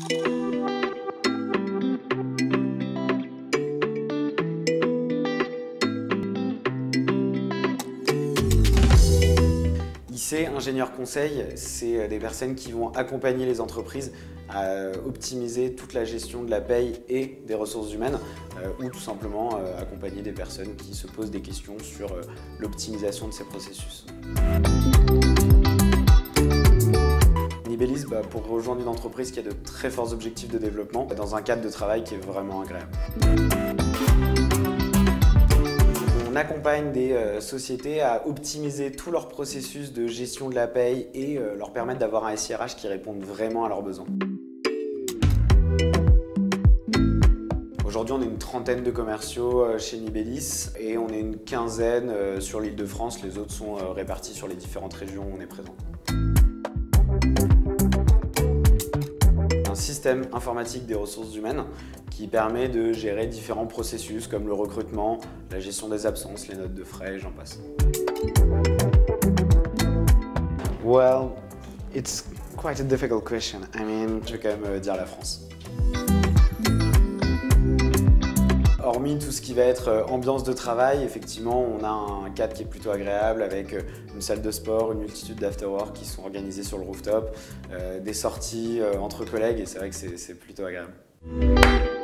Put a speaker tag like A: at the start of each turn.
A: IC, ingénieur conseil, c'est des personnes qui vont accompagner les entreprises à optimiser toute la gestion de la paye et des ressources humaines ou tout simplement accompagner des personnes qui se posent des questions sur l'optimisation de ces processus. Nibellis, pour rejoindre une entreprise qui a de très forts objectifs de développement dans un cadre de travail qui est vraiment agréable. On accompagne des sociétés à optimiser tous leurs processus de gestion de la paye et leur permettre d'avoir un SIRH qui réponde vraiment à leurs besoins. Aujourd'hui, on est une trentaine de commerciaux chez Nibellis et on est une quinzaine sur l'Île-de-France. Les autres sont répartis sur les différentes régions où on est présent. Un système informatique des ressources humaines qui permet de gérer différents processus comme le recrutement, la gestion des absences, les notes de frais, j'en passe. Well, it's quite a difficult question. Je vais quand même dire la France. Hormis tout ce qui va être ambiance de travail, effectivement, on a un cadre qui est plutôt agréable avec une salle de sport, une multitude d'afterwork qui sont organisés sur le rooftop, des sorties entre collègues et c'est vrai que c'est plutôt agréable.